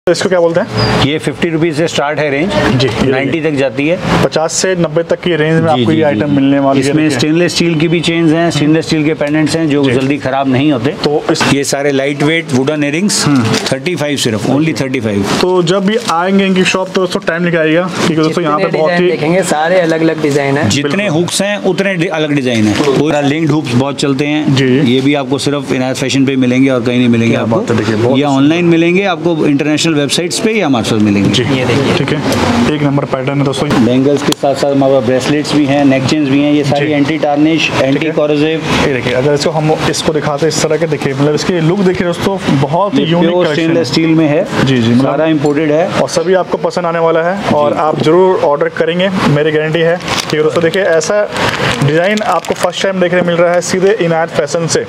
तो इसको क्या बोलते हैं? ये 50 रुपीज़ से स्टार्ट है रेंज जी, 90 तक जाती है। 50 से 90 तक की रेंज में आपको ये आइटम मिलने वाली है। इसमें स्टेनलेस स्टील की भी चेन्स हैं, स्टेनलेस स्टील के पेंडेंट्स हैं जो जल्दी खराब नहीं होते। तो ये सारे लाइट वेट वुडन इयरिंग्स 35 सिर्फ, ओनली 35। तो जब भी आएंगे इनकी शॉप तो दोस्तों टाइम निकल आएगा, क्योंकि दोस्तों यहाँ पे बहुत ही देखेंगे, सारे अलग अलग डिजाइन है। जितने हुक्स हैं उतने अलग डिजाइन है। पूरा लिंक्ड हुक्स बहुत चलते हैं जी। ये भी आपको सिर्फ इनायत फैशन पे मिलेंगे और कहीं नहीं मिलेंगे आपको, या ऑनलाइन मिलेंगे आपको इंटरनेशनल वेबसाइट्स पे या हमारे साथ मिलेंगे जी। ये देखिए, ठीक है, एक नंबर पैटर्न है दोस्तों। बैंगल्स के साथ साथ हमारे ब्रेसलेट्स भी हैं, नेक चेन्स भी हैं, ये सारी एंटी टार्निश, एंटी कोरोसिव। ये देखिए, अगर इसको हम इसको दिखाते हैं इस तरह के, देखिए मतलब इसकी लुक देखिए दोस्तों, बहुत ही यूनिक स्टेनलेस स्टील में है जी जी, सारा इंपोर्टेड है और सभी आपको पसंद आने वाला है और आप जरूर ऑर्डर करेंगे, मेरी गारंटी है। ठीक है दोस्तों, देखिए ऐसा डिज़ाइन आपको फर्स्ट टाइम देखने मिल रहा है सीधे इनायत फैशन से।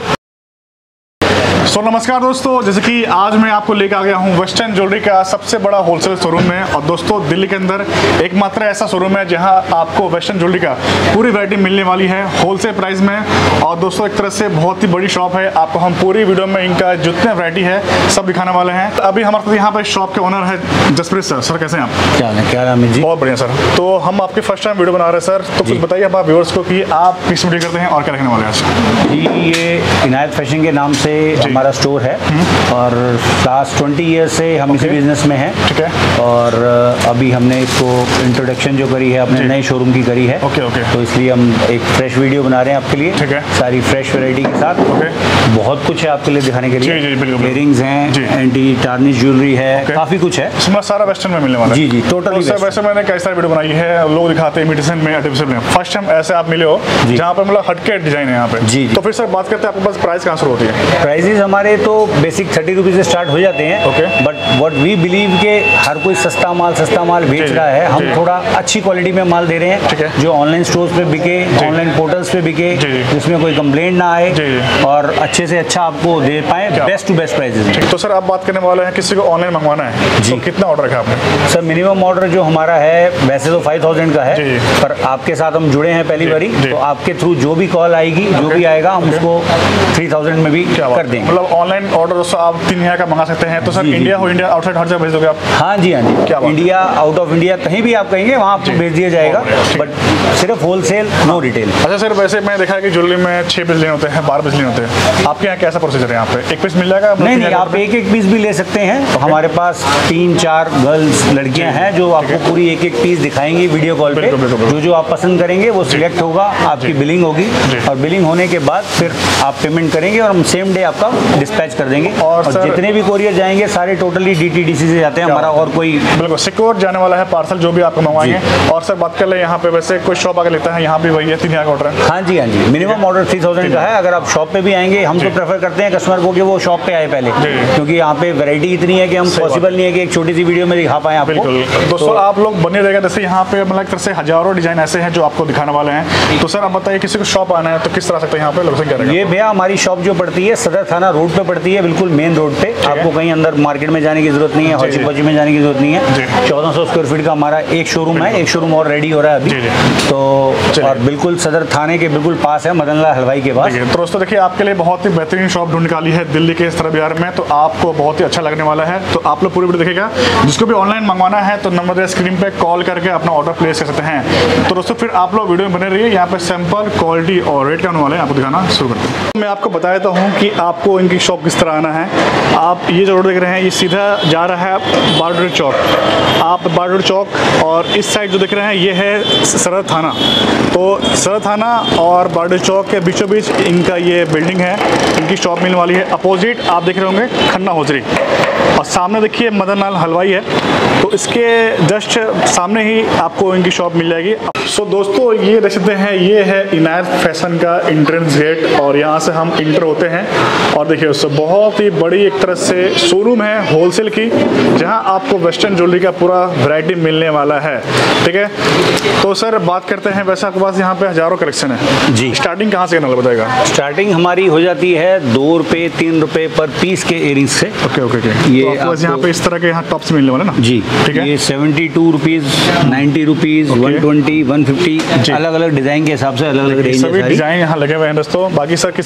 नमस्कार दोस्तों, जैसे कि आज मैं आपको लेकर आ गया हूँ वेस्टर्न ज्वेलरी का सबसे बड़ा होलसेल शोरूम में। और दोस्तों दिल्ली के अंदर एकमात्र ऐसा शोरूम है जहाँ आपको वेस्टर्न ज्वेलरी का पूरी वैरायटी मिलने वाली है होलसेल प्राइस में। और दोस्तों एक तरह से बहुत ही बड़ी शॉप है, आपको हम पूरी वीडियो में इनका जितने वैरायटी है सब दिखाने वाले हैं। तो अभी हमारे साथ यहाँ पर शॉप के ओनर है जसप्रीत सर। सर कैसे हैं आप? क्या नाम है जी? बहुत बढ़िया सर। तो हम आपके फर्स्ट टाइम वीडियो बना रहे हैं सर, तो कुछ बताइए आप व्यूअर्स को कि आप किस वीडियो करते हैं और क्या रखने वाले हैं आज? जी, ये इनायत फैशन के नाम से हमारा स्टोर है और लास्ट 20 ईयर से हम इसी बिजनेस में हैं। ठीक है। और अभी हमने इसको इंट्रोडक्शन जो करी है अपने नए शोरूम की करी है। ओके। तो इसलिए हम एक फ्रेश वीडियो बना रहे हैं आपके लिए। ठीक है। सारी फ्रेश वैरायटी के साथ। बहुत कुछ है आपके लिए दिखाने के लिए। इयरिंग्स हैं, एंटी टार्निश ज्वेलरी है, काफी कुछ है। सारा वेस्टर्न में मिलने वाला है। जी टोटली। तो वैसे मैंने कई सारी वीडियो बनाई है, लोग दिखाते हैं इमिटेशन में, आर्टिफिशियल में। फर्स्ट टाइम ऐसे आप मिले हो जहाँ पर मतलब हटके डिजाइन है यहाँ पे। जी। तो फिर सर बात करते हैं आपके पास प्राइस कहाँ शुरू होती है? प्राइसेस हमारे तो बेसिक 30 रुपीज से स्टार्ट हो जाते हैं। बट व्हाट वी बिलीव के हर कोई सस्ता माल बेच रहा है, हम थोड़ा अच्छी क्वालिटी में माल दे रहे हैं जो ऑनलाइन स्टोर्स पे बिके, ऑनलाइन पोर्टल्स पे बिके, जिसमें कोई कंप्लेंट ना आए और अच्छे से अच्छा आपको दे पाए बेस्ट टू बेस्ट प्राइसेस। तो सर आप बात करने वाले हैं किसी को ऑनलाइन मंगवाना है जी, तो कितना ऑर्डर रखा आपने? सर मिनिमम ऑर्डर जो हमारा है वैसे तो 5000 का है, पर आपके साथ हम जुड़े हैं पहली बारी, तो आपके थ्रू जो भी कॉल आएगी, जो भी आएगा, हम उसको 3000 में भी कर देंगे। मतलब ऑनलाइन ऑर्डर दोस्तों आप 3000 का मंगा सकते हैं। तो सर इंडिया हो, इंडिया आउटसाइड हर जगह भेज दोगे आप? हाँ जी। क्या इंडिया आउट ऑफ इंडिया कहीं भी आप कहेंगे वहाँ आपको भेज दिया जाएगा, बट सिर्फ होलसेल, नो रिटेल। अच्छा सर, वैसे मैं देखा है कि ज्वेलरी में 6 पीस लेने होते हैं, 12 पीस लेने होते हैं, आपके यहाँ कैसा प्रोसीजर है? यहाँ पे एक पीस मिल जाएगा? नहीं, आप एक पीस भी ले सकते हैं। हमारे पास 3-4 गर्ल्स लड़कियां हैं जो आपको पूरी एक पीस दिखाएंगी वीडियो कॉल पे। जो आप पसंद करेंगे वो सिलेक्ट होगा, आपकी बिलिंग होगी और बिलिंग होने के बाद फिर आप पेमेंट करेंगे और हम सेम डे आपका डिस्पैच कर देंगे। और जितने भी कोरियर जाएंगे सारे टोटली DTDC से जाते हैं हमारा, और कोई बिल्कुल सिक्योर जाने वाला है पार्सल जो भी आप मंगवाएंगे। और सर बात कर ले यहाँ पे, वैसे कोई शॉप आगे लेता है यहाँ भी वही है 3000 का ऑर्डर है? हाँ जी। मिनिमम ऑर्डर 3000 का है। अगर आप शॉप पे भी आएंगे, हम तो प्रेफर करते हैं कस्टमर को कि वो शॉप पे आए पहले, क्योंकि यहाँ पे वैरायटी इतनी है कि हम पॉसिबल नहीं है कि एक छोटी सी वीडियो में दिखा पाए आपको। बिल्कुल दोस्तों, आप लोग बने रहेगा। जैसे यहाँ पे मतलब एक तरह से हजारों डिजाइन ऐसे हैं जो आपको दिखाने वाले हैं। तो सर आप बताइए किसी को शॉप आना है तो किस तरह सकते हैं यहाँ पे लोकेशन क्या रहेगा? ये भैया हमारी शॉप जो पड़ती है सदर थाना रोड पे पड़ती है, बिल्कुल मेन रोड पे। आपको कहीं अंदर मार्केट में जाने की जरूरत नहीं है, हौची में जाने की जरूरत नहीं है। 1400 स्क्वायर फीट का हमारा एक शोरूम है, एक शोरूम और रेडी हो रहा है अभी। तो और बिल्कुल सदर थाने के बिल्कुल पास है, मदन लाल हलवाई के पास। तो दोस्तों देखिए, आपके लिए बहुत ही बेहतरीन शॉप ढूंढ निकाली है दिल्ली के इस तरह बिहार में, तो आपको बहुत ही अच्छा लगने वाला है। तो आप लोग पूरी वीडियो देखिएगा। जिसको भी ऑनलाइन मंगवाना है तो नंबर दे स्क्रीन पे कॉल करके अपना ऑर्डर प्लेस कर सकते हैं। तो दोस्तों फिर आप लोग वीडियो में बने रहिए। यहाँ पे सैंपल, क्वालिटी और रेट क्या होने वाले हैं आपको दिखाना शुरू करते हैं। मैं आपको बता देता हूँ कि आपको इनकी शॉप किस तरह आना है। आप ये जो रोड देख रहे हैं ये सीधा जा रहा है बारडोली चौक। आप बारडोली चौक और इस साइड जो देख रहे हैं ये है सदर थाना। तो सदर थाना और बारडोली चौक के बीचों बीच इनका ये बिल्डिंग है, इनकी शॉप मिलने वाली है। अपोजिट आप देख रहे होंगे खन्ना होजरी और सामने देखिए मदन लाल हलवाई है, तो इसके जस्ट सामने ही आपको इनकी शॉप मिल जाएगी। सो दोस्तों ये देख सकते हैं, ये है इनायत फैशन का एंट्रेंस गेट और यहाँ से हम इंटर होते हैं। और देखिए दोस्तों बहुत ही बड़ी एक तरह से शोरूम है होलसेल की, जहाँ आपको वेस्टर्न ज्वेलरी का पूरा वैरायटी मिलने वाला है। ठीक है, तो सर बात करते हैं, वैसे आपके पास यहाँ पे हजारों कलेक्शन है जी। स्टार्टिंग कहाँ से करना बताएगा? स्टार्टिंग हमारी हो जाती है 2 रुपये 3 रुपये पर पीस के इयरिंग्स से। ओके। ये तो यहाँ पे इस तरह के यहाँ टॉप्स मिलने वाले ना जी। ठीक है, ये 72 रुपीज, 90 रुपीज, 120, 150 अलग अलग डिजाइन के हिसाब से अलग अलग रेंज है। सभी डिजाइन यहाँ लगे हुए हैं दोस्तों। बाकी सर किसी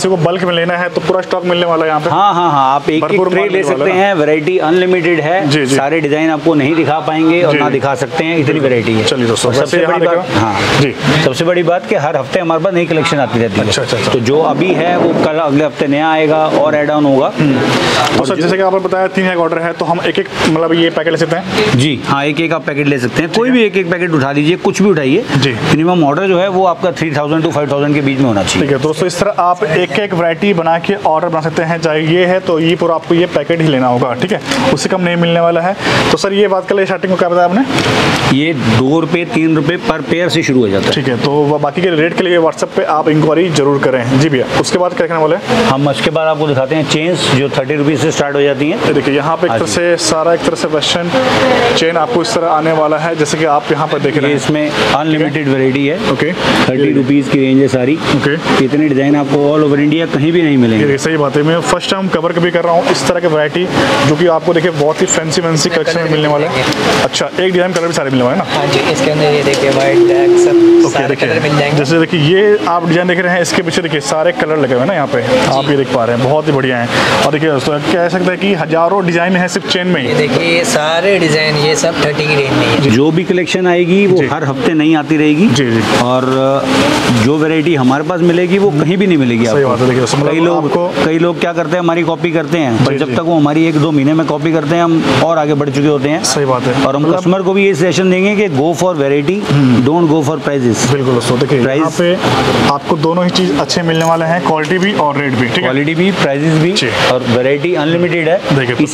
किसी को बल्क में लेना है तो पूरा स्टॉक मिलने वाला है यहाँ पे। हाँ हाँ हाँ, आप एक एक ट्रे ले सकते हैं, वैरायटी अनलिमिटेड है। सारे डिजाइन आपको नहीं दिखा पाएंगे और ना दिखा सकते हैं, इतनी वैरायटी है। चलिए दोस्तों, सबसे बड़ी बात, हाँ जी, सबसे बड़ी बात कि हर हफ्ते हमारे पास नई कलेक्शन आती रहती है। अच्छा। तो जो अभी है वो कल अगले हफ्ते नया आएगा और ऐड ऑन होगा। तो सर जैसे कि आपने बताया 3 एक ऑर्डर है तो हम एक एक मतलब ये पैकेट ले सकते हैं जी? हाँ, एक एक आप पैकेट ले सकते हैं, कोई भी एक एक पैकेट उठा लीजिए, कुछ भी उठाइए जी। मिनिमम ऑर्डर जो है वो आपका 3000 to 5000 के बीच में होना चाहिए। ठीक है दोस्तों, इस तरह आप एक एक वैरायटी बना के ऑर्डर बना सकते हैं। चाहे ये है तो ये पूरा आपको ये पैकेट ही लेना होगा, ठीक है, उससे कम नहीं मिलने वाला है। तो सर ये बात कर ले, स्टार्टिंग को क्या बताया आपने? ये 2 रुपये 3 रुपये पर पेयर से शुरू हो जाता है। ठीक है, तो बाकी के रेट के लिए व्हाट्सएप पे आप इंक्वायरी जरूर करें। जी भैया, उसके बाद क्या करना बोले? हम उसके बाद आपको दिखाते हैं चेन्स जो 30 रुपीज़ से स्टार्ट हो जाती हैं। देखिए यहाँ पे एक तरह से सारा एक तरह से वेस्टर्न चेन आपको इस तरह आने वाला है, जैसे कि आप यहाँ पर देख रहे हैं। इसमें अनलिमिटेड वैरायटी है। ओके, 30 रुपीज़ की रेंज है सारी। ओके, इतने डिज़ाइन आपको ऑल ओवर इंडिया कहीं भी नहीं मिलेंगे। सही बात है, मैं फर्स्ट टाइम कवर कभी कर रहा हूँ इस तरह की वैरायटी, जो कि आपको देखिए बहुत ही फैंसी कलेक्शन में मिलने वाला है। अच्छा, एक डिजाइन कलर भी सारे मिलने वाले हैं ना? हाँ जी, इसके अंदर ये देखिए व्हाइट ब्लैक सब सारे कलर मिल जाएंगे। जैसे देखिए ये आप डिजाइन देख रहे हैं, इसके पीछे देखिए सारे कलर लगे हुए हैं ना यहाँ पे, आप ये देख पा रहे हैं, बहुत ही बढ़िया है। और देखिए दोस्तों कह सकते हैं कि हजारों डिजाइन है सिर्फ चेन में ही। देखिए ये सारे डिजाइन ये सब 30 की रेंज में है। जो भी कलेक्शन आएगी वो हर हफ्ते नई आती रहेगी जी। और जो वैरायटी हमारे पास मिलेगी वो कहीं भी नहीं मिलेगी आपको। कई लोग क्या करते हैं, हमारी कॉपी करते हैं, पर जब तक वो हमारी 1-2 महीने में कॉपी करते हैं हम और आगे बढ़ चुके होते हैं। सही बात है। और हम कस्टमर को भी ये सजेशन देंगे कि go for variety, don't go for prices. बिल्कुल दोस्तों, देखिए यहाँ पे आपको दोनों ही चीज अच्छे मिलने वाले हैं, क्वालिटी भी और रेट भी। क्वालिटी भी, प्राइजेस भी, और वैरायटी अनलिमिटेड है।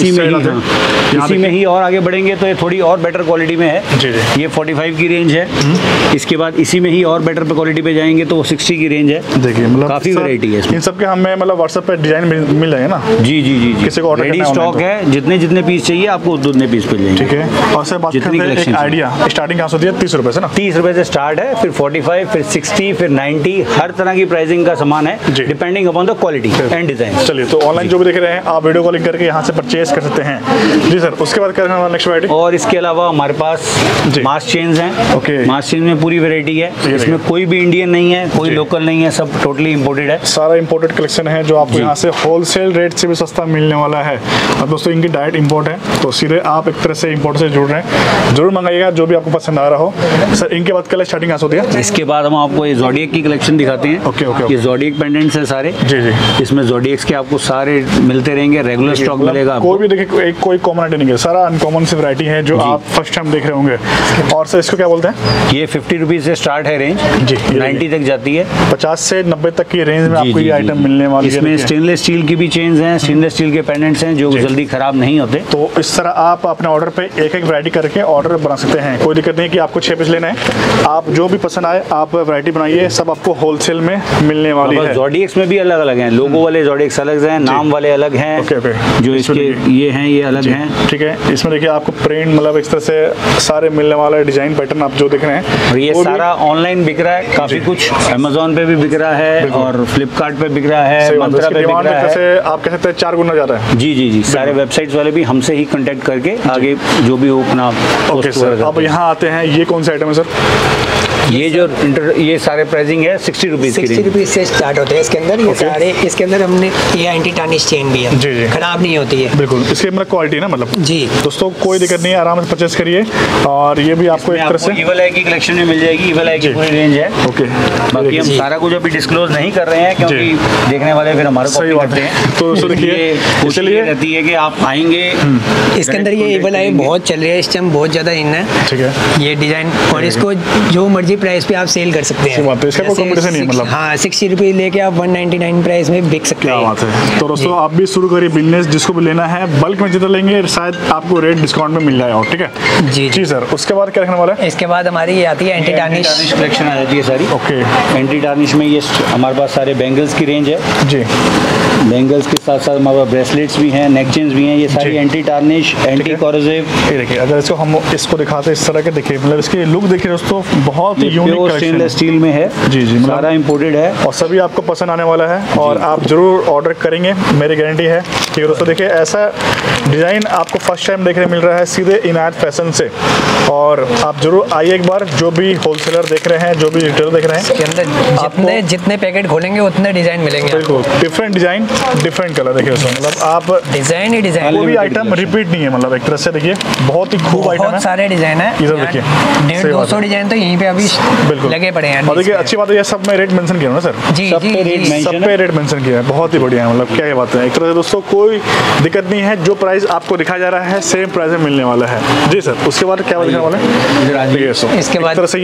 इसी में ही और आगे बढ़ेंगे तो ये थोड़ी और बेटर क्वालिटी में है। ये 45 की रेंज है। इसके बाद इसी में ही और बेटर क्वालिटी पे जाएंगे तो 60 की रेंज है। देखिए मतलब काफी वैरायटी है इसमें। इन सबके हमें मतलब व्हाट्सएप पे डिजाइन मिल जाएगा ना? जी जी जी, किसी को ऑर्डर रेडी स्टॉक है, जितने पीस चाहिए आपको उतने पीस मिल जाएंगे। ठीक है। और सर बात करते हैं एक आइडिया, स्टार्टिंग कहाँ से होती है? 30 रुपए से ना? 30 रुपए से स्टार्ट है, फिर 45, फिर 60, फिर 90, हर तरह की प्राइसिंग का सामान है depending upon the quality and design. चलिए, तो ऑनलाइन जो भी देख रहे हैं आप वीडियो कॉलिंग करके यहाँ से परचेज कर सकते हैं। जी सर, उसके बाद करना नेक्स्ट वैरायटी। और इसके अलावा हमारे पास मास्क चेन्स हैं। ओके, मास्क चेन में पूरी वैरायटी है, इसमें कोई भी इंडियन नहीं है, कोई लोकल नहीं है, सब टोटली इंपोर्टेड है। सारा इंपोर्टेड कलेक्शन है जो आपको यहाँ से होलसेल रेट से भी सस्ता मिलने वाला है। और दोस्तों इनकी डायरेक्ट इंपोर्ट है, तो सीधे आप एक तरह से इंपोर्ट से जुड़ रहे हैं, जरूर मंगाइएगा जो भी आपको पसंद आ रहा हो। सर इनके बाद कल स्टार्टिंग कहाँ से होती है? इसके बाद हम आपको ये ज़ोडिएक की कलेक्शन दिखाते हैं। ओके ओके, ये ज़ोडिएक पेंडेंट्स है सारे। जी जी, इसमें ज़ोडिएक्स के आपको सारे मिलते रहेंगे, रेगुलर स्टॉक मिलेगा। कोई भी देखिए कोई कॉमन नहीं है, सारा अनकॉमन सी वैरायटी है जो आप फर्स्ट टाइम देख रहे होंगे। और सर इसको क्या बोलते हैं? ये 50 रुपीज़ से स्टार्ट है रेंज जी, 90 तक जाती है। 50 से 90 तक की रेंज में आपको ये आइटम मिलने वाली है। इसमें स्टेनलेस स्टील की भी चेन्स हैं, स्टेनलेस स्टील के पेंडेंट्स हैं जो जल्दी खराब नहीं होते। तो इस तरह आप अपने ऑर्डर पे एक एक वैरायटी करके ऑर्डर बना सकते हैं। कोई दिक्कत नहीं कि आपको 6 पीस लेना है, आप जो भी पसंद आए आप वैरायटी बनाइए, सब आपको होलसेल में मिलने वाली है। ज़ोडिएक्स में भी अलग अलग हैं, लोगो वाले ज़ोडिएक्स अलग हैं, नाम वाले अलग हैं। ओके ओके, जो इसके ये हैं ये अलग हैं। ठीक है, इसमें देखिए आपको प्रिंट मतलब इस तरह से सारे मिलने वाला डिजाइन पैटर्न आप जो देख रहे हैं। और ये सारा ऑनलाइन बिक रहा है, काफी कुछ अमेज़न पे भी बिक रहा है और फ्लिपकार्ट पे बिक रहा है, मंत्रा पे बिक रहा है। आप कह सकते हैं 4 गुना ज़्यादा है। जी जी जी, सारे वेबसाइट्स वाले भी हमसे ही कांटेक्ट करके आगे जो भी हो अपना। ओके सर, अब यहाँ आते हैं, ये कौन सा आइटम है सर? ये जो ये सारे प्राइसिंग है 60 रुपीज़ की, 60 रुपीज़ से स्टार्ट होते हैं इसके अंदर। ये सारे इसके अंदर हमने ये एंटी टार्निश चेन भी है जी जी, खराब नहीं होती है बिल्कुल। इसके मतलब क्वालिटी ना मतलब जी दोस्तों कोई दिक्कत नहीं है, आराम से परचेस करिए। और ये भी आपको एक तरह से ईवल आई की कलेक्शन में मिल जाएगी, ईवल आई की पूरी रेंज है। ओके, बाकी हम सारा कुछ अभी डिस्क्लोज नहीं कर रहे हैं क्योंकि देखने वाले फिर हमारे सही बात है। तो देखिए इसलिए रहती है कि आप आएंगे। इसके अंदर ये ईवल आई बहुत चल रही है इस टाइम, बहुत ज़्यादा इन है। ठीक है, ये डिज़ाइन, और इसको जो मर्जी प्राइस पे आप सेल कर सकते हैं। बात है, इसका कोई कंपटीशन नहीं मतलब। हाँ, 60 रुपीज़ लेके आप 199 प्राइस में बिक सकते हैं। क्या बात है। तो दोस्तों आप भी शुरू करिए बिजनेस, जिसको भी लेना है बल्क में जितना लेंगे शायद आपको रेट डिस्काउंट में मिल जाए। और ठीक है जी जी सर, उसके बाद क्या रखने वाला है? इसके बाद हमारी ये आती है एंटी टार्निश कलेक्शन आ जाती है सारी। ओके, एंटी टार्निश में ये हमारे पास सारे बैंगल्स की रेंज है जी। बैंगल्स के साथ साथ हमारे ब्रेसलेट्स भी हैं, नेक चेन्स भी हैं, ये सारी एंटी टार्निश, एंटी कॉरोसिव। ये देखिए, अगर इसको हम इसको दिखाते हैं इस तरह के, देखिए मतलब इसकी लुक देखिए दोस्तों, बहुत ही यूनिक कलेक्शन स्टेनलेस स्टील में है। जी जी, सारा इंपोर्टेड है और सभी आपको पसंद आने वाला है और आप जरूर ऑर्डर करेंगे, मेरी गारंटी है। ठीक है दोस्तों, देखिए ऐसा डिज़ाइन आपको फर्स्ट टाइम देखने मिल रहा है सीधे इनायत फैशन से। और आप जरूर आइए एक बार, जो भी होलसेलर देख रहे हैं, जो भी रिटेलर देख रहे हैं, इसके अंदर जितने पैकेट खोलेंगे उतने डिजाइन मिलेंगे। बिल्कुल डिफरेंट डिजाइन, डिफरेंट कलर। देखिए दोस्तों, मतलब आप डिजाइन ही डिजाइन, कोई भी आइटम रिपीट नहीं है, मतलब एक तरह से देखिए बहुत ही खूब आइटम है, बहुत सारे डिजाइन है। इधर देखिए 150-200 डिजाइन तो यहीं पे अभी लगे पड़े हैं। और देखिए अच्छी बात है, ये सब में रेट मेंशन किया है ना सर, जी सब पे रेट जी, मेंशन सब पे रेट मेंशन किया है, बहुत ही बढ़िया है। मतलब क्या ये बात है, एक तरह से दोस्तों कोई दिक्कत नहीं है, जो प्राइस आपको दिखाया जा रहा है सेम प्राइस में मिलने वाला है। जी सर, उसके बाद क्या दिखाने वाला है? इसके बाद तरह से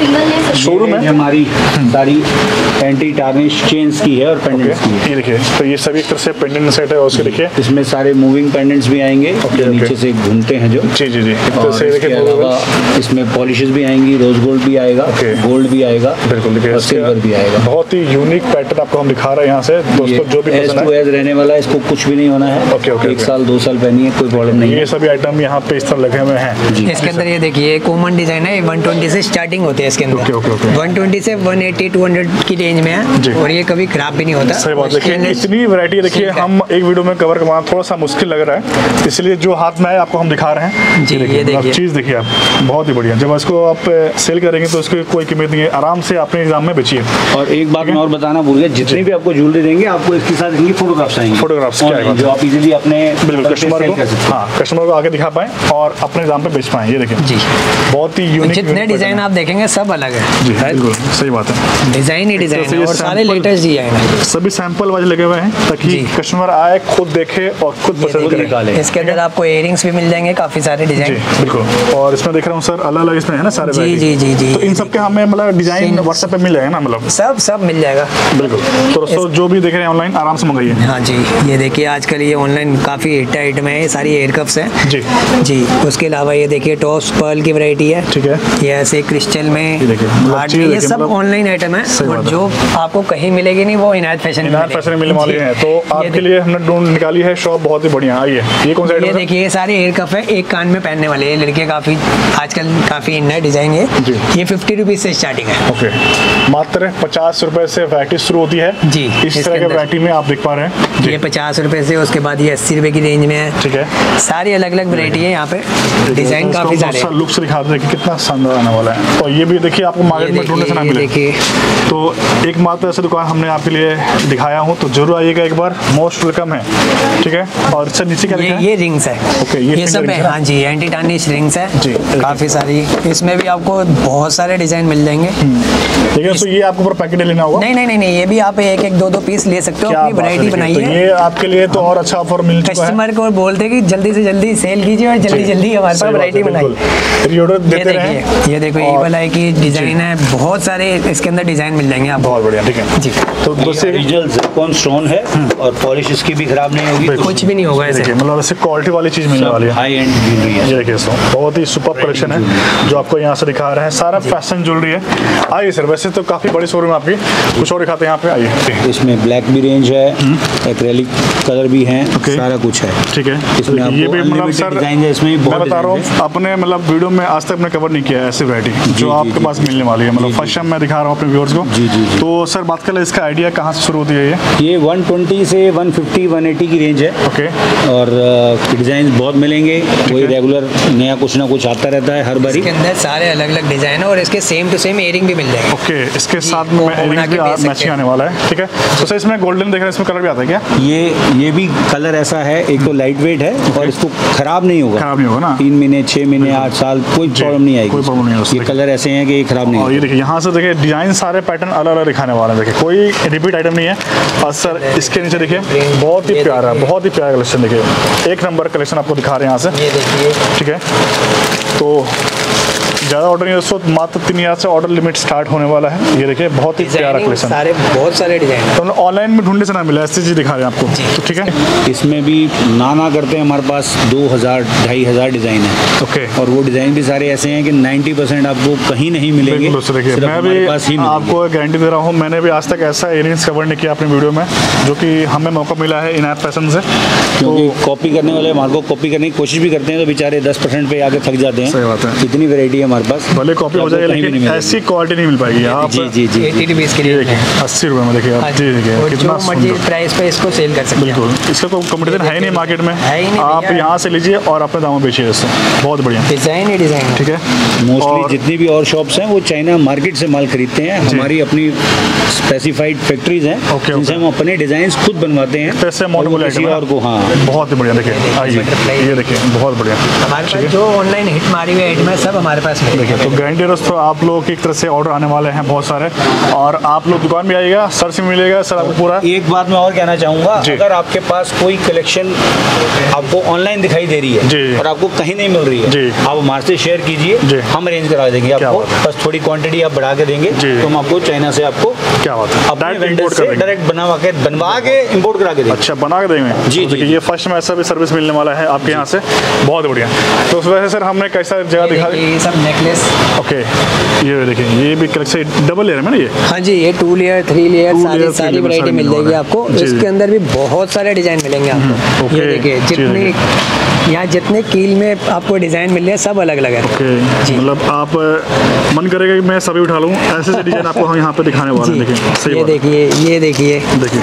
ये शोरूम है, हमारी सारी एंटी टार्निश चेन्स की है और पेंडेंट्स की है। ये देखिए, तो ये सभी एक तरह से पेंडेंट सेट है, और उसके देखिए इसमें सारे मूविंग पेंडेंट्स भी आएंगे, जो नीचे से घूमते हैं जो। जी जी जी, एक तरह और से इसके देखिए अलावा इसमें पॉलिशेस भी आएंगी, रोज गोल्ड भी आएगा, गोल्ड भी आएगा, बिल्कुल देखिए, और सिल्वर भी आएगा। बहुत ही यूनिक पैटर्न आपको हम दिखा रहे हैं यहाँ से दोस्तों, जो भी एज पसंद टू है एज रहने वाला है, इसको कुछ भी नहीं होना है। एक साल 2 साल पहनिए, कोई प्रॉब्लम नहीं ये है। सभी आइटम यहाँ पे इस तरह लगे हुए हैं। इसके अंदर ये देखिए कॉमन डिजाइन है, 120 से स्टार्टिंग होते हैं इसके अंदर। ओके। 120 से 180-200 की रेंज में जी। है, और ये कभी खराब भी नहीं होता। सही बात, देखिए इतनी वैरायटी देखिए, हम एक वीडियो में कवर करवाना थोड़ा सा मुश्किल लग रहा है, इसलिए जो हाथ में है आपको हम दिखा रहे हैं। जी, ये देखिए चीज़ देखिए आप, बहुत ही बढ़िया। जब इसको आप सेल करेंगे तो इसकी कोई कीमत नहीं है, आराम से अपने एग्जाम में बेचिए। और एक बात मैं और बताना भूल गया, जितनी भी आपको ज्वेलरी देंगे, आपको इसके साथ इनकी फोटोग्राफ्स आएंगे, फोटोग्राफ्स क्या है, जो आप इजीली अपने बिल्कुल कस्टमर को, हाँ कस्टमर को आगे दिखा पाएँ और अपने एग्जाम पे बेच पाएँ। ये देखिए जी, बहुत ही यूनिक, जितने डिजाइन आप देखेंगे सब अलग है। जी बिल्कुल सही बात है, डिजाइन ही डिजाइन है, और सारे लेटेस्ट डिजाइन है। सभी सैंपल वाइज लगे हुए हैं ताकि कस्टमर आए, खुद देखे और खुद पसंद करे। इसके अंदर आपको इयरिंग्स भी मिल जाएंगे, काफी सारे डिजाइन। बिल्कुल, और इसमें देख रहा हूँ सर अलग अलग इसमें है ना सारे जी variety। जी जी जी, तो इन सब के हमें मतलब डिजाइन व्हाट्सएप पे मिल जाएगा ना, मतलब सब मिल जाएगा। बिल्कुल। तो दोस्तों जो भी देख रहे हैं ऑनलाइन आराम से मंगाइए। हाँ जी, ये देखिए आजकल ये ऑनलाइन काफ़ी हिट आइटम है, ये सारी एयर कप्स हैं। जी जी, उसके अलावा ये देखिए टॉस पर्ल की वैरायटी है। ठीक है, ये ऐसे क्रिस्टल में, ये देखिए, मतलब हार्ड चीज़ में, ये देखिए, सब मतलब ऑनलाइन आइटम है, और जो आपको कहीं मिलेगी नहीं वो इनायत फैशन में मिलने वाली है। तो आपके लिए हमने ढूंढ निकाली है शॉप, बहुत ही बढ़िया। आइए, ये कौन सा ये आइटम है? देखिए, ये सारे एयर कप है, एक कान में पहनने वाले। ये लड़के काफ़ी आजकल काफ़ी नया डिज़ाइन है। ये 50 रुपीज़ से स्टार्टिंग है। ओके, मात्र 50 रुपए से वैरायटी शुरू होती है जी। इस तरह के वैरायटी में आप देख पा रहे हैं जी। ये 50 रुपए से, उसके बाद ये 80 रुपए की रेंज में है। ठीक है, सारी अलग अलग वैरायटी है यहाँ पे, डिज़ाइन काफ़ी सारे हैं। लुक से दिखा दे कि कितना शानदार आने वाला है। और ये भी देखिए आपको मार्केट में ढूंढने से ना मिले। देखिए, तो एक मात्र ऐसी दुकान हमने आपके लिए दिखाया हूँ, तो जरूर आइएगा एक बार, मोस्ट वेलकम है। ठीक है, और सर नीचे क्या लिखा है? ये रिंग्स है। ओके, ये सब है, हाँ जी, एंटी टार्निश रिंग्स है जी, काफ़ी सारी। इसमें भी आपको बहुत सारे डिज़ाइन मिल जाएंगे। ठीक है, तो ये आपको पूरा पैकेट लेना होगा? नहीं, ये भी आप एक 2 पीस ले सकते हो, अपनी वैरायटी बनाइए। तो ये आपके लिए तो और अच्छा ऑफर मिल चुका है। कस्टमर को बोलते कि जल्दी से जल्दी सेल कीजिए और जल्दी हमारे पास वैरायटी बनाइए। रीऑर्डर देते रहें। ये देखो, ये वाला है कि डिज़ाइन है, बहुत सारे इसके अंदर डिज़ाइन मिल जाएंगे आपको। बहुत बढ़िया, ठीक है जी। तो दोस्तों ओरिजिनल ज़िरकॉन स्टोन है, और पॉलिश इसकी भी खराब नहीं होगी, कुछ भी नहीं होगा ऐसे। मतलब ऐसे क्वालिटी वाली चीज़ मिलने वाली है। हाई एंड ज्वेलरी है। ये देखिए दोस्तों, बहुत ही सुपर कलेक्शन है जो आपको यहाँ से दिखा रहे हैं, सारा फैशन ज्वेलरी है। आइए सर, वैसे तो काफ़ी बड़ी शोरूम है आपकी, कुछ और दिखाते हैं यहाँ पे। आइए, इसमें ब्लैक भी रेंज है, एक्रेलिक कलर भी है, सारा कुछ है। ठीक है, इसमें तो ये भी मतलब सर डिजाइन है, इसमें भी मैं बहुत बता रहा हूँ अपने मतलब वीडियो में आज तक मैंने कवर नहीं किया है ऐसी वैरायटी जो आपके पास मिलने वाली है। मतलब फर्स्ट टाइम मैं दिखा रहा हूँ अपने व्यूअर्स को। जी। तो सर बात करें, इसका आइडिया कहाँ से शुरू होती है? ये 120 से 150 180 की रेंज है। ओके, और डिजाइन बहुत मिलेंगे, वही रेगुलर नया कुछ ना कुछ आता रहता है हर बारी। इसके अंदर सारे अलग अलग डिजाइन है, और इसके सेम टू सेम इयरिंग भी मिल जाएंगे। ओके, इसके साथ में इयरिंग्स भी मैचिंग आने वाला है। ठीक है, तो सर इसमें गोल्डन देख रहे हैं, इसमें कलर भी आता है क्या? ये भी कलर ऐसा है, एक तो लाइट वेट है और इसको खराब नहीं होगा। खराब नहीं होगा ना? 3 महीने 6 महीने 8 साल कोई प्रॉब्लम नहीं आएगी, कोई प्रॉब्लम नहीं है। ये कलर ऐसे हैं कि ये खराब नहीं और ये होगा। देखिए यहाँ से देखिए डिजाइन सारे पैटर्न अलग अलग दिखाने वाले हैं। देखिए कोई रिपीट आइटम नहीं है। और सर इसके नीचे देखिए बहुत ही प्यारा, बहुत ही प्यारा कलेक्शन। देखिए एक नंबर कलेक्शन आपको दिखा रहे हैं यहाँ से। ये देखिए, ठीक है, तो ज़्यादा ऑर्डर नहीं दोस्तों, मात्र 3000 से ऑर्डर लिमिट स्टार्ट होने वाला है। ये देखिए बहुत ही प्यारा कलेक्शन, सारे बहुत सारे डिजाइन तो ऑनलाइन में ढूंढने से ना मिला, ऐसी चीज़ दिखा रहे हैं आपको, तो ठीक है। इसमें भी ना करते हैं हमारे पास 2000-2500 डिज़ाइन है। ओके, और वो डिज़ाइन भी सारे ऐसे हैं कि 90% आपको कहीं नहीं मिलेंगे। बिल्कुल दोस्तों देखिए, मैं भी आपको गारंटी दे रहा हूँ, मैंने भी आज तक ऐसा इयरिंग्स कवर नहीं किया अपनी वीडियो में, जो कि हमें मौका मिला है इनायत फैशन से। क्योंकि कॉपी करने वाले हमारे को कॉपी करने की कोशिश भी करते हैं तो बेचारे 10% पे आके थक जाते हैं। सही बात है, इतनी वैरायटी है हमारे पास, भले कॉपी हो जाएगी लेकिन ऐसी क्वालिटी नहीं मिल पाएगी। आप जी जी जी 80 रुपीज़ के लिए 80 रुपये में देखिए आप, जी देखिए कितना मर्जी प्राइस पे इसको सेल कर सकते हैं। बिल्कुल, इसका कोई कंपटीशन है ही नहीं मार्केट में, है ही नहीं, आप यहाँ से लीजिए और अपने दामों बेचिए इससे, बहुत बढ़िया डिज़ाइन ही डिज़ाइन, ठीक है। मोस्टली जितनी भी और शॉप्स हैं वो चाइना मार्केट से माल खरीदते हैं। हमारी अपनी स्पेसिफाइड फैक्ट्रीज हैं जिनसे हम अपने डिजाइन खुद बनवाते हैं। पैसे अमाउंट बोले और को हाँ बहुत ही बढ़िया, देखिए आइए ये देखिए बहुत बढ़िया। हमारे पास जो ऑनलाइन हिट मारी हुई आइटम है सब हमारे पास देखिए। तो गारंटी दोस्तों आप लोगों की एक तरह से ऑर्डर आने वाले हैं बहुत सारे, और आप लोग दुकान में आइएगा, सर से मिलेगा सर आपको पूरा। एक बात मैं और कहना चाहूँगा, अगर आपके पास कोई कलेक्शन आपको ऑनलाइन दिखाई दे रही है और आपको कहीं नहीं मिल रही है, आप हमारे से शेयर कीजिए, हम अरेंज करा देंगे आपको। बस थोड़ी क्वांटिटी आप बढ़ा के देंगे तो हम आपको चाइना से आपको क्या बात है अपने वेंडर से डायरेक्ट बनवा के इंपोर्ट करा के देंगे। अच्छा, बना के देंगे जी जी। ये फर्स्ट में ऐसा भी सर्विस मिलने वाला है आपके यहाँ से, बहुत बढ़िया। तो उस वजह से सर हमने कैसा जगह दिखा, ये सब नेकलेस। ओके, ये देखिए ये भी कलेक्शन डबल लेयर में ना, ये हाँ जी, ये 2 लेयर 3 लेयर सारी वैरायटी मिल जाएगी आपको। इसके अंदर भी बहुत सारे डिजाइन मिलेंगे आपको। ये देखिए जितने यहाँ जितने कील में आपको डिजाइन मिल रहे हैं सब अलग अलग है। ओके, मतलब आप मन करेगा कि मैं सभी उठा लूँ, ऐसे से डिजाइन आपको हम यहाँ पे दिखाने वाले हैं। देखिए ये देखिए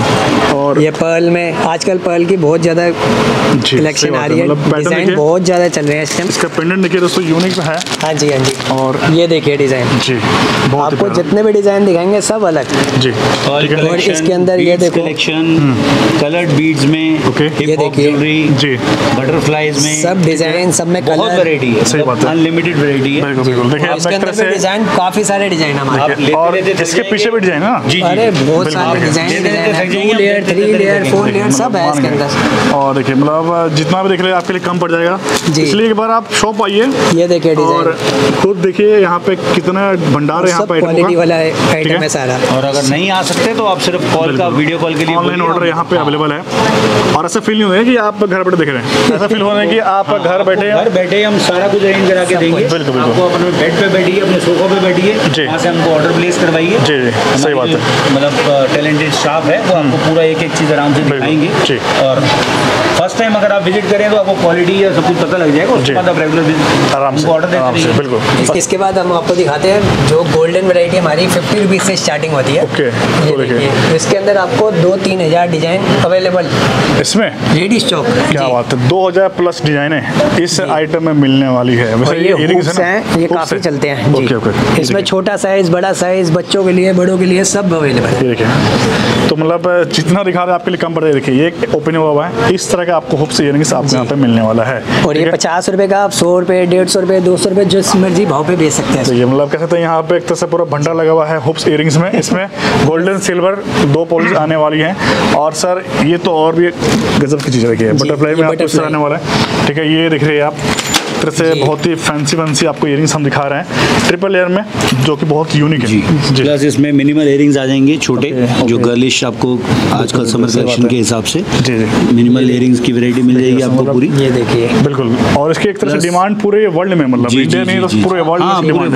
और ये पर्ल में आजकल पर्ल की बहुत ज़्यादा कलेक्शन आ रही है, डिज़ाइन बहुत ज़्यादा चल रहे हैं इस टाइम। इसका पेंडेंट देखिए दोस्तों यूनिक है। हाँ जी हाँ जी, और ये देखिए डिज़ाइन जी, आपको जितने भी डिज़ाइन दिखाएंगे सब अलग जी। और इसके अंदर ये देखो कलेक्शन कलर्ड बीड्स में, ओके ये देखिए जी, बटरफ्लाइज में सब डिज़ाइन, सब में बहुत वैरायटी है, सही बात है, अनलिमिटेड वैरायटी है। बिल्कुल बिल्कुल। देखिए इसके अंदर भी डिज़ाइन काफ़ी सारे डिज़ाइन हमारे, और इसके पीछे भी डिजाइन है ना जी। अरे बहुत सारे डिज़ाइन है, 2 लेयर 3 लेयर 4 लेयर सब है इसके अंदर। और देखिए मतलब जितना भी देख रहे हैं आपके लिए कम पड़ जाएगा, इसलिए एक बार आप शॉप आइए, ये देखिए और डिज़ाइन खुद देखिए यहाँ पे कितना भंडार है यहाँ पे क्वालिटी वाला आइटम है सारा। और अगर नहीं आ सकते तो आप सिर्फ कॉल का वीडियो कॉल के लिए ऑनलाइन ऑर्डर यहाँ पे अवेलेबल है। और ऐसा फील नहीं होगा कि आप घर बैठे देख रहे हैं, ऐसा फील होना है कि आप घर बैठे हम सारा कुछ अरेंज करा के देंगे। बिल्कुल आपको अपने बेड पे बैठिए, अपने सोफा पे बैठिए, वहाँ से हमको ऑर्डर प्लेस करवाइए। जी सही बात है, मतलब टैलेंटेड स्टाफ है वो आपको पूरा एक एक चीज़ आराम से दिखाएंगे। और फर्स्ट टाइम अगर आप विजिट करें तो आपको क्वालिटी या सब कुछ पता लग जाएगा, उसके बाद आप रेगुलर आराम से ऑर्डर देते रहिए। बिल्कुल। इसके बाद हम आपको दिखाते हैं जो गोल्डन वैरायटी हमारी 50 रुपीज़ से स्टार्टिंग होती है। ओके, ये देखिए इसके अंदर आपको 2-3 हज़ार डिजाइन अवेलेबल इसमें रेडी स्टॉक। क्या बात है, 2000 प्लस डिजाइन है इस आइटम में मिलने वाली है। वैसे ये इयरिंग्स हुक्स हैं, ये काफ़ी चलते हैं जी। ओके ओके, इसमें छोटा साइज बड़ा साइज बच्चों के लिए बड़ों के लिए सब अवेलेबल है। ये देखिए, तो मतलब जितना दिखा रहे हैं आपके लिए कम पड़ रहा है। देखिए ये ओपन हुआ है, इस तरह का आपको हुक्स इयरिंग्स आपको यहाँ पे मिलने वाला है। और ये 50 रुपए का आप 100 रुपए 150 रुपए 200 रुपए जिस मर्जी भाव पे बेच सकते हैं। तो ये मतलब कह सकते हैं यहाँ पे एक तरह से पूरा भंडार लगा हुआ है हुक्स इयरिंग्स में। इसमें गोल्डन सिल्वर 2 पॉलिश आने वाली हैं। और सर ये तो और भी गजब की चीज़ रखी है, बटरफ्लाई में आपको आने वाला है। ठीक है, ये दिख रही है आप तरह से बहुत ही फैंसी आपको इयरिंग्स हम दिखा रहे हैं ट्रिपल लेयर में, जो कि बहुत यूनिक है जी। प्लस इसमें मिनिमल इयरिंग्स आ जाएंगे छोटे, जो गर्लिश आपको आजकल समर कलेक्शन के हिसाब से जी जी मिनिमल इयरिंग्स की वैरायटी मिल जाएगी आपको पूरी। ये देखिए बिल्कुल, और इसकी एक तरह से डिमांड पूरे वर्ल्ड में, मतलब इंडिया नहीं तो पूरे वर्ल्ड में डिमांड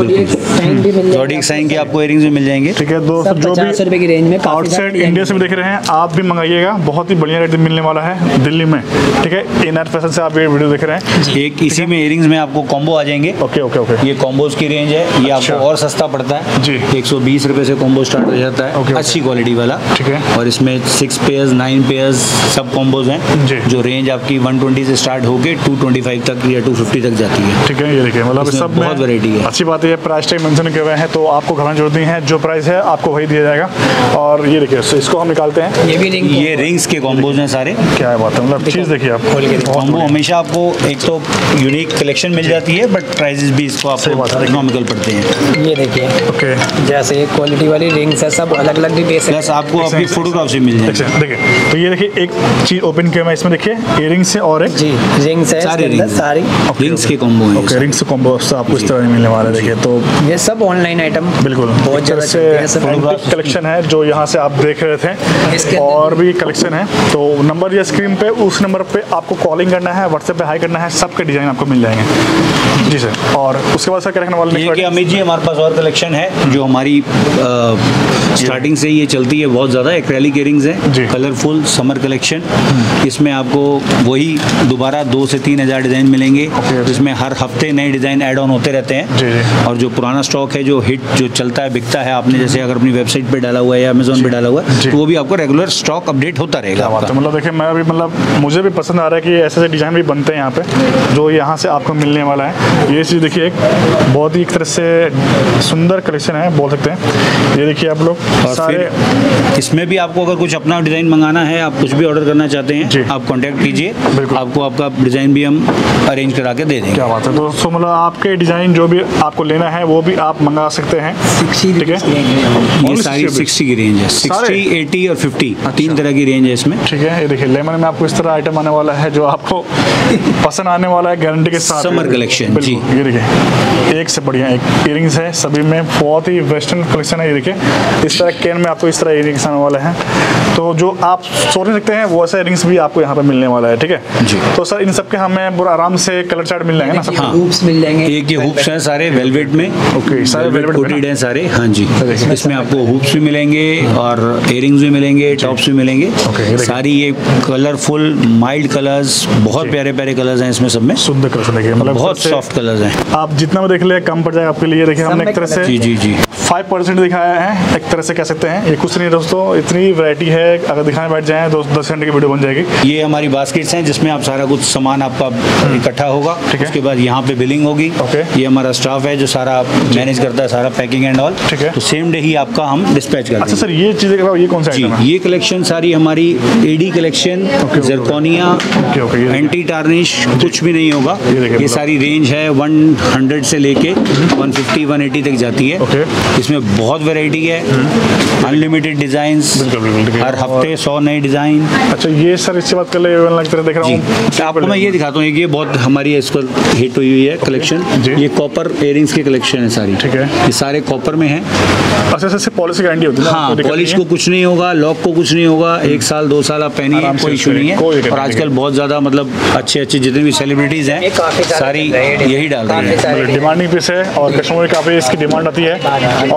है। जोडिक साइन के आपको इयरिंग्स भी मिल जाएंगे। ठीक है दोस्तों, जो 50 रुपए की रेंज में आउटसाइड इंडिया से भी देख रहे हैं आप भी मंगाइएगा, बहुत ही बढ़िया रेट मिलने वाला है दिल्ली में। ठीक है, इनायत फैशन से आप ये वीडियो देख रहे हैं। एक इसी में इयरिंग्स में आपको कॉम्बो आ जाएंगे। ओके ओके ओके, ये कॉम्बोज की रेंज है, ये आपको और सस्ता पड़ता है जी। 120 रुपए से कॉम्बो स्टार्ट हो जाता है, अच्छी क्वालिटी वाला। ठीक है, और इसमें 6 पेयर्स 9 पेयर्स सब कॉम्बोज हैं जी, जो रेंज आपकी 120 से स्टार्ट होके 225 तक या 250 तक जाती है। ठीक है, ये देखिए मतलब सब बहुत वैरायटी है। अच्छी बात है, प्राइस टैग मेंशन किए हुए हैं तो आपको घबराने की जरूरत नहीं है, जो प्राइस है आपको वही दिया जाएगा। और ये देखिए इसको हम निकालते हैं, ये भी रिंग, ये रिंग्स के कॉम्बोज हैं सारे। क्या है बात है, मतलब चीज़ देखिए आप कॉम्बो हमेशा आपको एक तो यूनिक कलेक्शन मिल जाती है, बट प्राइजेस भी इसको आपको इकोनॉमिकल पड़ते हैं। ये देखिए ओके, जैसे क्वालिटी वाली रिंग्स है, सब अलग अलग भी बेस है, प्लस आपको आपकी फोटोग्राफ से मिल जाएगी। अच्छा देखिए, तो ये देखिए एक चीज ओपन किया मैं इसमें, देखिए इयरिंग्स है और एक जी रिंग्स है, सारे इसके अंदर सारी रिंग्स के कॉम्बो है। ओके, रिंग्स कॉम्बो आपको इस तरह नहीं मिलने वाला है। देखिए तो ये सब ऑनलाइन आइटम बिल्कुल बहुत ज़्यादा से चलते हैं सब। एंटीक कलेक्शन है जो यहाँ से आप देख रहे इसके थे, अंदर और भी कलेक्शन है। तो नंबर ये स्क्रीन पे, उस नंबर पे आपको कॉलिंग करना है, व्हाट्सएप पे हाई करना है, सबके डिजाइन आपको मिल जाएंगे। जी सर, और उसके बाद सर क्या रखने वाले ये कि अमित जी हमारे पास और कलेक्शन है जो हमारी स्टार्टिंग से ये चलती है बहुत ज़्यादा। एक्रेलिक इयरिंग्स जी। है, कलरफुल समर कलेक्शन। इसमें आपको वही दोबारा 2 से 3 हज़ार डिज़ाइन मिलेंगे, जिसमें हर हफ्ते नए डिज़ाइन ऐड ऑन होते रहते हैं। जी। और जो पुराना स्टॉक है, जो हिट जो चलता है, बिकता है, आपने जैसे अगर अपनी वेबसाइट पे डाला हुआ है या अमेजोन पे डाला हुआ है, तो वो भी आपको रेगुलर स्टॉक अपडेट होता रहेगा आपका। तो मतलब देखिए, मैं अभी मतलब मुझे भी पसंद आ रहा है कि ऐसे ऐसे डिज़ाइन भी बनते हैं यहाँ पे जो यहाँ से आपको मिलने वाला है। ये चीज़ देखिए, एक बहुत ही एक तरह से सुंदर कलेक्शन है बोल सकते हैं। ये देखिए आप लोग और सारे, फिर इसमें भी आपको अगर कुछ अपना डिज़ाइन मंगाना है, आप कुछ भी ऑर्डर करना चाहते जी। हैं, आप कॉन्टैक्ट कीजिए, बिल्कुल। आपको आपका डिज़ाइन भी हम अरेंज करा के दे देंगे। क्या बात है। तो दोस्तों मतलब आपके डिज़ाइन जो भी आपको लेना है वो भी आप मंगा सकते हैं, 60 ठीक है। ये Only सारी 60 60 की रेंज है, 60, 80 और 50, 3 तरह की रेंज है इसमें। ठीक है। ये देखिए लेमन में आपको इस तरह आइटम आने वाला है जो आपको पसंद आने वाला है, गारंटी के साथ। समर कलेक्शन, बिल्कुल। जी। ये देखिए एक से बढ़िया एक इयरिंग्स है, सभी में बहुत ही वेस्टर्न कलेक्शन है। ये देखिए इस तरह कैन में आपको इस तरह इयरिंग्स आने वाला है, तो जो आप सोच नहीं सकते हैं वो ऐसे इयरिंग्स भी आपको यहाँ पे मिलने वाला है। ठीक है जी। तो सर इन सबके हमें पूरा आराम से कलर चार्ट मिल जाएंगे ना सब। हाँ। हूप्स मिल जाएंगे। एक ये हुप्स हैं सारे वेलवेट में। ओके, सारे velvet में कोटेड ना? हैं सारे। हाँ जी, इसमें आपको हुप्स भी मिलेंगे और इयरिंग्स भी मिलेंगे, टॉप्स भी मिलेंगे। ओके, ये देखिए। सारी ये कलरफुल माइल्ड कलर्स, बहुत प्यारे प्यारे कलर्स हैं इसमें सब में, सुंदर कलर देखिए, मतलब बहुत सबसे- सॉफ्ट कलर्स हैं। आप जितना भी देख ले कम पड़ जाएगा आपके लिए। देखिए हमने एक तरह से जी जी जी 5% दिखाया है, एक तरह से कह सकते हैं। ये कुछ नहीं दोस्तों, इतनी वैरायटी है, अगर दिखाने बैठ जाएं तो 10 घंटे की वीडियो बन जाएगी। ये हमारी बास्केट्स हैं जिसमें आप सारा कुछ सामान आपका इकट्ठा होगा। ठीक है। उसके बाद यहाँ पे बिलिंग होगी। ओके। ये हमारा स्टाफ है जो सारा मैनेज करता है, सारा पैकिंग एंड ऑल। ठीक है। तो सेम डे ही आपका हम डिस्पैच करते अच्छा हैं। सर, ये चीज़ें ये कौन सा जी, आइटम है? ये कलेक्शन सारी हमारी एडी कलेक्शन, जरकोनिया, ओके, ये एंटी टार्निश, कुछ भी नहीं होगा। ये देखिए, ये मतलब- सारी रेंज है 100 से लेके 150 180 तक जाती है। ओके। इसमें बहुत वैरायटी है, अनलिमिटेड डिजाइंस, बिल्कुल, बिल्कुल, देखिए। हर हफ्ते 100 नए डिजाइन। अच्छा ये सर इससे बात कर ले, एक तरह देख रहा जी, हूँ। तो आपको मैं ये दिखाता हूँ। ये बहुत हमारी इस पर हिट हुई है कलेक्शन। जी। ये कॉपर इयरिंग्स की कलेक्शन है सारी। ठीक है। ये सारे कॉपर में है। अच्छा ऐसे पॉलिश की गारंटी होती है ना? हाँ, कोई दिक्कत पॉलिश नहीं को कुछ नहीं होगा, लॉक को कुछ नहीं होगा, 1 साल 2 साल आप पहनिए, आराम से कोई इशू यूज़ नहीं करें, कोई है। दिक्कत और नहीं आजकल बहुत ज़्यादा मतलब अच्छे अच्छे जितने भी सेलिब्रिटीज़ ये काफी हैं सारे सारी चल रहे हैं, यही डाल रही काफी हैं। सारे है। डिमांडिंग पीस है और कस्टमर की काफ़ी इसकी डिमांड आती है,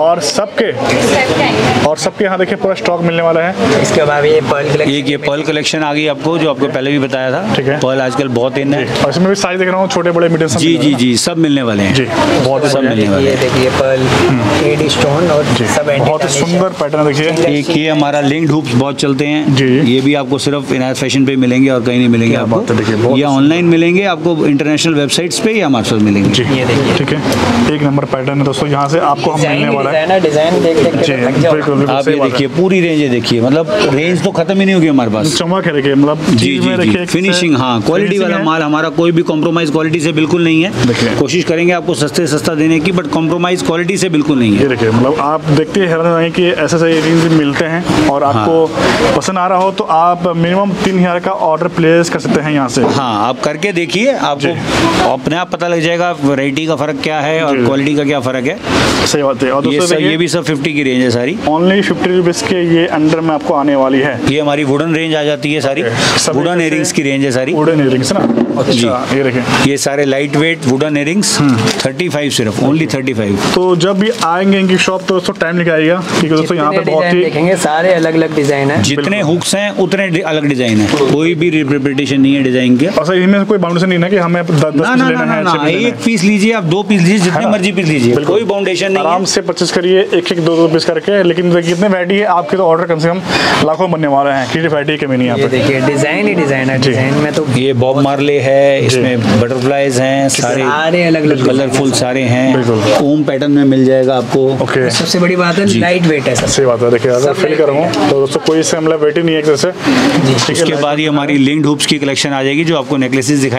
और सबके यहाँ देखिए पूरा स्टॉक मिलने वाला है। इसके बाद ये पर्ल कलेक्शन, एक ये पर्ल कलेक्शन आ गई आपको, जो आपको पहले भी बताया था। ठीक है। पर्ल आजकल बहुत इन है। और इसमें भी साइज देख रहा हूँ, छोटे बड़े मीडियम सब जी मिल जी रहा है जी, सब मिलने वाले हैं। जी, बहुत सब मिलने वाले ये हैं। देखिए पर्ल एडी स्टोन और ना। सब जी, बहुत ही सुंदर पैटर्न देखिए। एक ये हमारा लिंक्ड हुप्स बहुत चलते हैं। जी। ये भी आपको सिर्फ इनायत फैशन पे मिलेंगे और कहीं नहीं मिलेंगे क्या बात है, देखिए, आपको। बहुत या ऑनलाइन मिलेंगे आपको, इंटरनेशनल वेबसाइट्स पे या हमारे साथ मिलेंगे। जी ये देखिए। ठीक है, एक नंबर पैटर्न है दोस्तों, यहाँ से आपको हम मिलने वाला है। डिजाइन देख देख जी के थक जाओ। बिल्कुल बिल्कुल आप सही ये बात है। देखिए पूरी रेंज है, देखिए मतलब रेंज तो खत्म ही नहीं होगी हमारे पास। चमक है देखिए, मतलब जी चीज़ में जी देखिए जी, फिनिशिंग, हाँ, क्वालिटी finishing वाला है। माल हमारा, कोई भी कॉम्प्रोमाइज क्वालिटी से बिल्कुल नहीं देखिए। है। कोशिश करेंगे आपको सस्ते सस्ता देने की, बट कॉम्प्रोमाइज क्वालिटी से बिल्कुल नहीं ये है। देखिए, मतलब आप देखते हैं हैरान हैं कि ऐसे ऐसे इयरिंग्स भी मिलते हैं, और आपको पसंद आ रहा हो तो आप मिनिमम 3000 का ऑर्डर प्लेस कर सकते हैं यहाँ से। हाँ, आप करके देखिए, आपको अपने आप पता लग जाएगा वैरायटी का फर्क क्या है और जी। क्वालिटी का क्या फर्क है। सही बात है। और ये दोस्तों सब, ये भी सब 50 की रेंज है सारी। ओनली 50 रुपीज़ के ये अंडर में आपको आने वाली है। ये हमारी वुडन रेंज आ जाती है सारी। सभी वुडन जैसे- इयरिंग्स की रेंज है सारी। वुडन इयरिंग्स ना। जी। अच्छा ये देखें, ये सारे लाइट वेट वुडन इयरिंग्स 35 सिर्फ, ओनली 35। तो जब भी आएंगे इनकी शॉप तो दोस्तों टाइम निकालिएगा, क्योंकि दोस्तों यहाँ पे जितने बहुत डिजाइन ही देखेंगे सारे अलग अलग डिजाइन है। जितने हुक्स हैं उतने अलग डिजाइन है, कोई भी रिप्रेजेंटेशन नहीं है डिजाइन के। और सर इनमें से कोई बाउंडेशन नहीं है ना कि हमें 10 ना पीस ना लेना ना है, ना, 6 पीस लेना एक है। पीस लीजिए, आप 2 पीस लीजिए, है जितने ना? मर्जी पीस लीजिए, बिल्कुल। कोई बाउंडेशन नहीं आराम है। से परचेस करिए, एक 2 पीस करके। लेकिन देखिए कितने वैरायटी है आपके, तो ऑर्डर कम से कम लाखों बनने वाला है, किसी वैरायटी की कमी नहीं है ये यहाँ पे। देखिए डिजाइन ही डिजाइन है। डिजाइन में तो ये बॉब मार्ले है, इसमें बटरफ्लाइज हैं, सारे सारे अलग अलग कलरफुल सारे हैं। बिल्कुल। ओम पैटर्न में मिल जाएगा आपको। ओके, सबसे बड़ी बात है लाइट वेट है सब। सही बात है। देखिए अगर सब फील कर रहा हूँ तो दोस्तों कोई से मतलब वेट ही नहीं है एक तरह से। ठीक है, उसके बाद ये हमारी लिंक्ड हुप्स की कलेक्शन आ जाएगी, जो आपको नेकलेसेस दिखाए थे उसी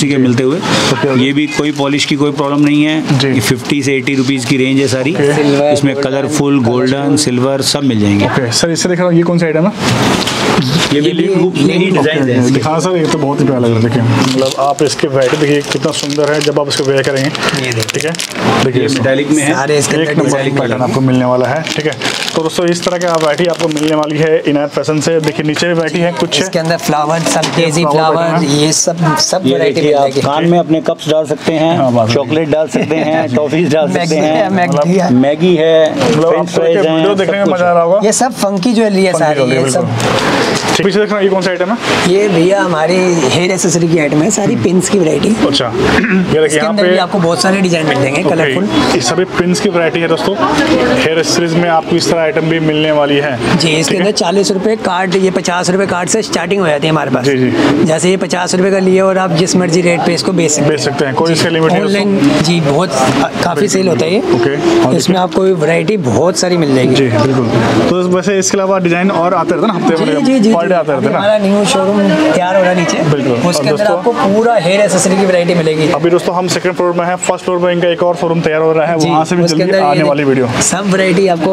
के मिलते हुए। ये भी कोई पॉलिश की कोई प्रॉब्लम नहीं है। ये 50 से 80 रुपीज़ की रेंज है सारी। इसमें कलरफुल, गोल्डन, सिल्वर सब मिल जाएंगे। सर इससे देख रहा हूँ ये कौन सा आइटम है? ये भी लीफ लूप में ही डिजाइन है। दिखा सर, ये तो बहुत ही प्यारा लग रहा है। देखिए मतलब आप इसके वैरायटी देखिए कितना सुंदर है जब आप इसको वेयर करेंगे। ठीक है, देखिए मेटालिक में है, सारे इसके एक अंदर नंबर डिजाइन पैटर्न आपको मिलने वाला है। ठीक है, तो दोस्तों इस तरह का वैरायटी आपको मिलने वाली है इनायत फैशन से। देखिए नीचे भी वैरायटी है कुछ, इसके अंदर फ्लावर, सब डेजी फ्लावर, ये सब वैरायटी मिल जाएगी। कान में अपने कप्स डाल सकते हैं, चॉकलेट डाल सकते हैं, टॉफीज डाल सकते हैं, मैगी है, फ्रेंच फ्राइज है। वीडियो देखने में मजा आ रहा होगा। ये सब फंकी ज्वेलरी है सारी, ये सब। पीछे देख रहा हूँ ये कौन सा आइटम है? ये भैया हमारे हेयर एक्सेसरी की आइटम है, सारी पिंस की वैरायटी। अच्छा, ये देखिए इसके यहाँ अंदर पे भी आपको बहुत सारे डिजाइन मिल जाएंगे कलरफुल। ये सभी पिंस की वैरायटी है दोस्तों। हेयर एक्सेसरीज में आपको इस तरह आइटम भी मिलने वाली है जी। इसके अंदर 40 रुपए कार्ड, ये 50 रुपए कार्ड से स्टार्टिंग हो जाती है हमारे पास। जी जी। जैसे ये 50 रुपए का लिए और आप जिस मर्जी रेट पे इसको बेच सकते हैं, कोई इसका लिमिट नहीं। ऑनलाइन जी बहुत काफ़ी सेल होता है ये। इसमें आपको वैरायटी बहुत सारी मिल जाएगी। जी बिल्कुल। तो वैसे इसके अलावा डिजाइन और आते रहते हैं ना, हफ्ते में पर डे आते रहते हैं ना। हमारा न्यू शोरूम तैयार हो रहा है नीचे, बिल्कुल। उसके अंदर आपको पूरा हेयर एक्सेसरी की वैरायटी मिलेगी। अभी दोस्तों हम सेकंड फ्लोर में हैं, फर्स्ट फ्लोर में इनका एक और शोरूम तैयार हो रहा है, वहाँ से भी जल्दी आने वाली वीडियो। सब वैरायटी आपको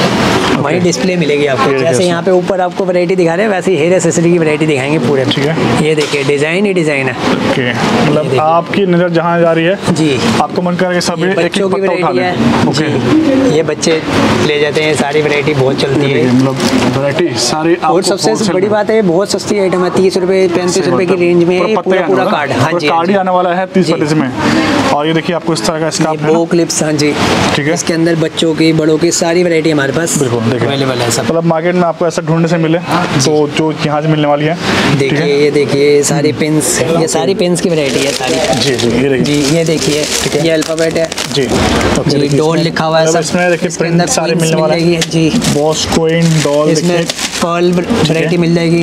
वही डिस्प्ले मिलेगी आपको। जैसे यहाँ पे ऊपर आपको वैरायटी दिखा रहे हैं, वैसे हेयर एक्सेसरी की वैरायटी दिखाएंगे पूरे। ठीक है, ये देखिए डिजाइन ही डिजाइन है। ओके, मतलब आपकी नज़र जहाँ जा रही है जी, आपको मन कर सभी एक बच्चों की वैरायटी है। ओके, ये बच्चे ले जाते हैं, सारी वैरायटी बहुत चलती है। मतलब वैरायटी सारी। और सबसे बड़ी बात है बहुत सस्ती आइटम है, 30 रुपए 35 रुपए की रेंज में पूरा कार्ड। हाँ जी, कार्ड ही आने वाला है 30-35 में। और ये देखिए आपको इस तरह का स्कार्फ है, बो क्लिप्स। हाँ जी, ठीक है। इसके अंदर बच्चों की, बड़ों की सारी वैरायटी हमारे पास बिल्कुल अवेलेबल है सब। मतलब मार्केट में आपको ऐसा ढूंढने से मिले तो जो यहाँ से मिलने वाली है। देखिए ये देखिए सारी पिंस, ये सारी पिंस की वैरायटी है सारी। जी जी, ये देखिए जी, ये देखिए ये अल्फाबेट है जी। जी, डॉल लिखा हुआ है सब इसमें। देखिए इसके अंदर सारे मिलने वाले हैं जी। बॉस क्वीन डॉल, इसमें पर्ल वैरायटी मिल जाएगी।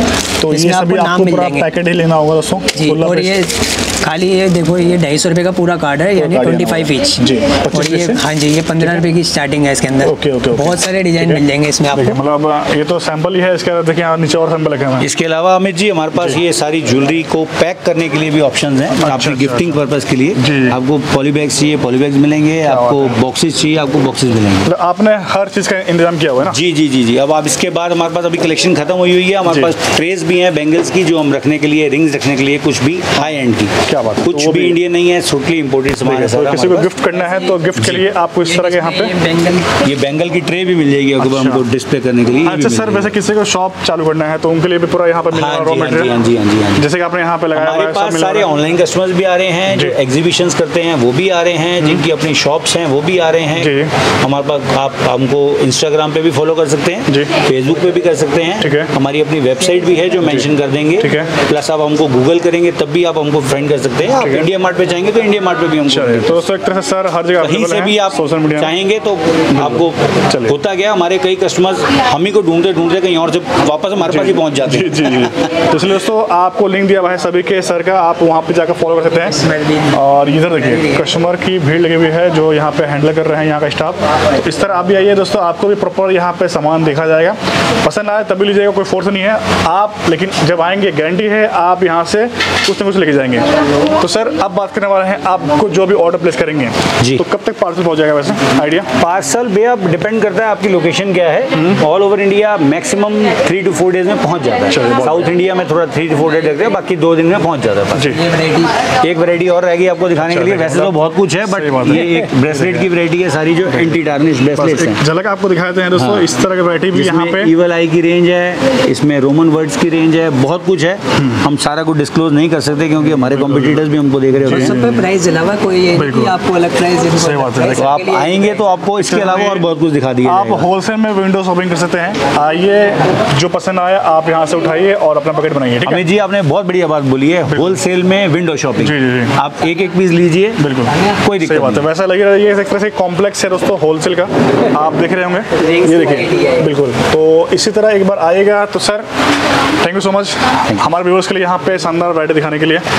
तो ये सभी आपको पूरा पैकेट ही लेना होगा दोस्तों जी। और ये खाली ये देखो, ये 250 रुपए का पूरा कार्ड है, यानी 25 ईच जी। और ये हाँ जी, ये 15 रुपए की स्टार्टिंग है इसके अंदर। ओके ओके, बहुत सारे डिजाइन मिल जाएंगे इसमें आपको। मतलब ये तो सैंपल ही है, इसके देखिए यहाँ नीचे और सैंपल रखे हुए हैं। इसके अलावा अमित जी हमारे पास ये सारी ज्वेलरी को पैक करने के लिए भी ऑप्शंस हैं। आपकी गिफ्टिंग पर्पस के लिए आपको पॉली बैग्स चाहिए, पॉली बैग्स मिलेंगे। आपको बॉक्सेस चाहिए, आपको बॉक्सेस मिलेंगे। आपने हर चीज़ का इंतजाम किया हुआ है ना? जी जी जी जी। अब आप इसके बाद हमारे पास अभी कलेक्शन खत्म हुई है। हमारे पास ट्रेस भी हैं बैंगल्स की, जो हम रखने के लिए, रिंग्स रखने के लिए, कुछ भी हाई एंड की। क्या बात, कुछ भी इंडियन नहीं है, टोटली इंपोर्टेड सामान है। किसी को गिफ्ट करना है तो गिफ्ट के लिए आपको इस तरह के यहाँ पे ये बैंगल की ट्रे भी मिल जाएगी हमको डिस्प्ले करने के लिए। अच्छा सर, वैसे किसी को शॉप चालू करना है तो उनके लिए भी पूरा यहाँ पे मिलेगा रॉ मटेरियल? हाँ जी हाँ जी हाँ जी। जैसे कि आपने यहाँ पे लगाया हमारे पास सारे ऑनलाइन कस्टमर्स भी आ रहे हैं, जो एग्जीबिशंस करते हैं वो भी आ रहे हैं, जिनकी अपनी शॉप्स हैं वो भी आ रहे हैं हमारे पास। आप हमको इंस्टाग्राम पे भी फॉलो कर सकते हैं, फेसबुक पे भी कर सकते हैं। हमारी अपनी वेबसाइट भी है जो मेंशन कर देंगे। प्लस आप हमको गूगल करेंगे तब भी आप हमको फ्रेंड कर सकते हैं। आप इंडिया मार्ट पे जाएंगे तो इंडिया मार्ट पे भी हमको। तो दोस्तों एक तरह से सर हर जगह कहीं से भी आप सोशल मीडिया चाहेंगे तो आपको होता गया। हमारे कई कस्टमर्स हम ही को ढूंढते ढूंढते कहीं और से वापस हमारे पास ही पहुंच जाते हैं। जी जी। तो इसलिए दोस्तों आपको लिंक दिया हुआ है सभी के सर का, आप वहाँ पे जाकर फॉलो कर सकते हैं। और इधर देखिए कस्टमर की भीड़ लगी हुई है जो यहाँ पे हैंडल कर रहे हैं यहाँ का स्टाफ। तो इस तरह आप भी आइए दोस्तों, आपको भी प्रॉपर यहाँ पे सामान देखा जाएगा, पसंद आए तभी लीजिएगा, कोई फोर्स नहीं है आप। लेकिन जब आएंगे गारंटी है आप यहाँ से कुछ न कुछ लेके जाएंगे। तो सर अब बात करने वाले हैं आपको जो भी ऑर्डर प्लेस करेंगे जी, तो कब तक पार्सल पहुंच जाएगा वैसे आइडिया? पार्सल भैया डिपेंड करता है आपकी लोकेशन क्या है। All over India maximum 3 to 4 days में पहुंच जाता है। साउथ इंडिया में थोड़ा 3 to 4 डेज लगते हैं, बाकी 2 दिन में पहुंच जाता है। जी। एक वैरायटी और रहेगी आपको दिखाने के लिए। वैसे तो बहुत कुछ है बट ये एक ब्रेसलेट की वैरायटी है सारी, जो एंटी टार्निश ब्रेसलेट्स हैं। झलक आपको दिखाते हैं दोस्तों इस तरह की वैरायटी भी यहाँ पे। ईवल आई की रेंज है, इसमें रोमन वर्ड्स की रेंज है, बहुत कुछ है। हम सारा कुछ डिस्क्लोज नहीं कर सकते क्योंकि हमारे कॉम्पिटिटर्स भी हमको देख रहे होते हैं। सब पे प्राइस अलावा कोई आपको अलग प्राइस है। सही बात है। तो आप आएंगे तो आपको इसके अलावा और बहुत कुछ दिखा दिया। आप होलसेल में विंडो शॉपिंग कर सकते हैं। आइए, जो पसंद आया आप यहाँ से उठाइए और अपना पकेट बनाइए। ठीक है अमित जी, आपने बहुत बढ़िया बात बोली है, होलसेल में विंडो शॉपिंग। जी जी। आप एक एक पीस लीजिए, बिल्कुल कोई दिक्कत बात है। वैसा लग रहा है ये एक तरह से कॉम्प्लेक्स है दोस्तों होलसेल का, आप देख रहे होंगे ये देखिए बिल्कुल। तो इसी तरह एक बार आइएगा। तो sir thank you so much हमारे व्यूअर्स के लिए यहाँ पे शानदार वैरायटी दिखाने के लिए। तो वैसे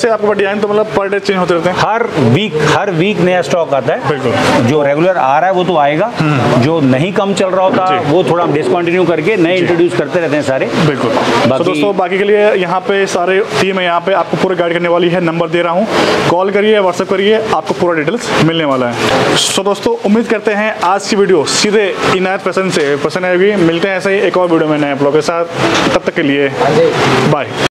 वैसे आपको डिजाइन तो मतलब पर डे चेंज होते रहते हैं? हर वीक नया स्टॉक आता है। बिल्कुल। जो रेगुलर आ रहा है वो तो आएगा, जो नहीं कम चल रहा होता वो थोड़ा हम डिसकंटिन्यू करके नए इंट्रोड्यूस करते रहते हैं सारे। बिल्कुल। तो दोस्तों बाकी के लिए यहाँ पे सारे टीम है, यहाँ पे आपको पूरा गाइड करने वाली है। नंबर दे रहा हूँ, कॉल करिए, व्हाट्सएप करिए, आपको पूरा डिटेल्स मिलने वाला है। सो दोस्तों उम्मीद करते हैं आज की वीडियो सीधे इनायत फैशन से पसंद आएगी। मिलते हैं ऐसे ही एक और वीडियो में नए ब्लॉग के साथ, तब तक के लिए बाय।